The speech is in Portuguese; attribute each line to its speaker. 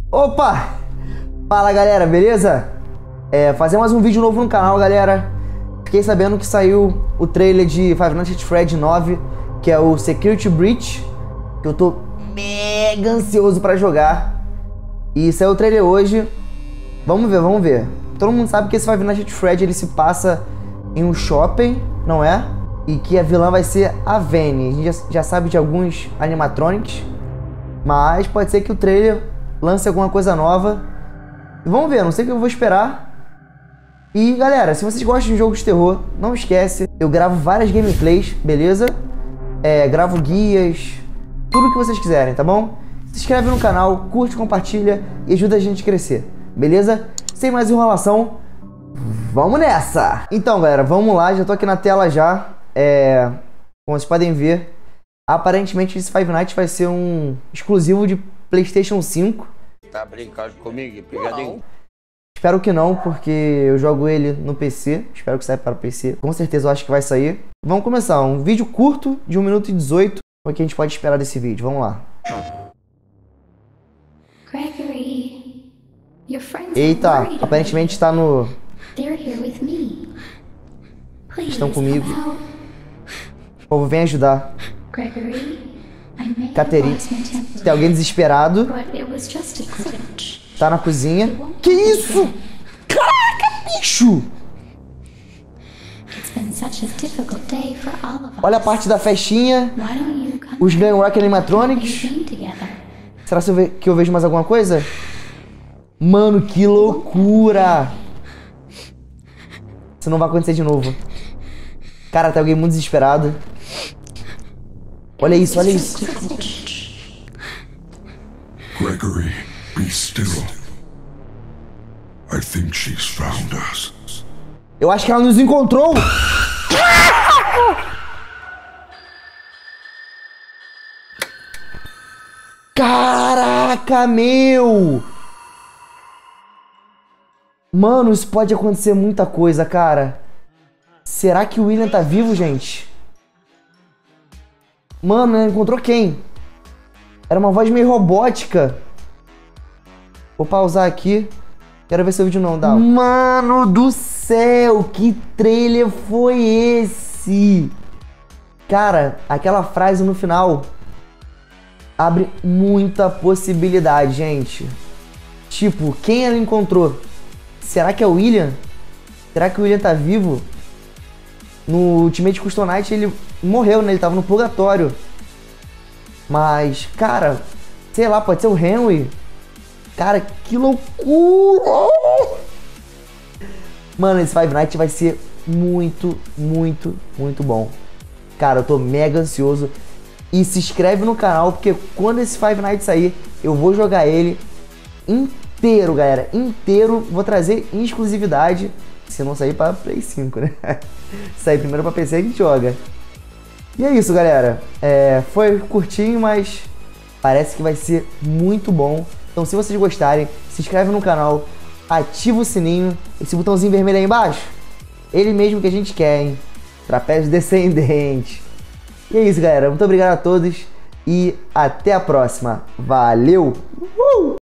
Speaker 1: Opa! Fala galera, beleza? Fazer mais um vídeo novo no canal, galera. Fiquei sabendo que saiu o trailer de Five Nights at Freddy's 9, que é o Security Breach, que eu tô mega ansioso pra jogar. E saiu o trailer hoje. Vamos ver. Todo mundo sabe que esse Five Nights at Freddy's ele se passa em um shopping, não é? E que a vilã vai ser a Vany. A gente já sabe de alguns animatronics, mas pode ser que o trailer lance alguma coisa nova. E vamos ver, não sei o que eu vou esperar. E galera, se vocês gostam de jogos de terror, não esquece, eu gravo várias gameplays, beleza? Gravo guias, tudo que vocês quiserem, tá bom? Se inscreve no canal, curte, compartilha e ajuda a gente a crescer, beleza? Sem mais enrolação, vamos nessa! Então galera, vamos lá, já tô aqui na tela já. Como vocês podem ver, aparentemente esse Five Nights vai ser um exclusivo de PlayStation 5.
Speaker 2: Tá brincando comigo, pegadinho?
Speaker 1: Espero que não, porque eu jogo ele no PC. Espero que saia para o PC. Com certeza eu acho que vai sair. Vamos começar. Um vídeo curto de 1 minuto e 18. O que a gente pode esperar desse vídeo? Vamos lá.
Speaker 3: Gregory, your friends
Speaker 1: Eita,
Speaker 3: are worried
Speaker 1: aparentemente está no...
Speaker 3: about you. They're here with me. Please
Speaker 1: Estão comigo.
Speaker 3: come out.
Speaker 1: O povo vem ajudar.
Speaker 3: Gregory, I may
Speaker 1: Catherine.
Speaker 3: have lost my temper,
Speaker 1: Tem alguém desesperado.
Speaker 3: but it was just a glitch.
Speaker 1: Tá na cozinha. Que isso? Caraca, bicho!
Speaker 3: It's been such a difficult day for all of us.
Speaker 1: Olha a parte da festinha.
Speaker 3: Why don't you come
Speaker 1: Os Glam Rock
Speaker 3: and
Speaker 1: Animatronics.
Speaker 3: sing together?
Speaker 1: Será que eu vejo mais alguma coisa? Mano, que loucura! Isso não vai acontecer de novo. Cara, tem alguém muito desesperado. Olha isso, olha isso.
Speaker 3: Just a glitch.
Speaker 4: Gregory, be still. I think she's found us.
Speaker 1: Eu acho que ela nos encontrou. Caraca, meu! Mano, isso pode acontecer muita coisa, cara. Será que o William tá vivo, gente? Mano, ela encontrou quem? Era uma voz meio robótica. Vou pausar aqui. Quero ver seu vídeo não, dá. Mano do céu, que trailer foi esse? Cara, aquela frase no final abre muita possibilidade, gente. Tipo, quem ela encontrou? Será que é o William? Será que o William tá vivo? No Ultimate Custom Night ele morreu, né? Ele tava no purgatório. Mas, cara, sei lá, pode ser o Henry. Cara, que loucura! Mano, esse Five Nights vai ser muito bom. Cara, eu tô mega ansioso. E se inscreve no canal, porque quando esse Five Nights sair, eu vou jogar ele inteiro, galera. Inteiro. Vou trazer em exclusividade. Se não sair pra Play 5, né? Se sair primeiro pra PC, a gente joga. E é isso, galera. Foi curtinho, mas parece que vai ser muito bom. Então, se vocês gostarem, se inscreve no canal, ativa o sininho, esse botãozinho vermelho aí embaixo. Ele mesmo que a gente quer, hein? Trapézio descendente. E é isso, galera. Muito obrigado a todos e até a próxima. Valeu!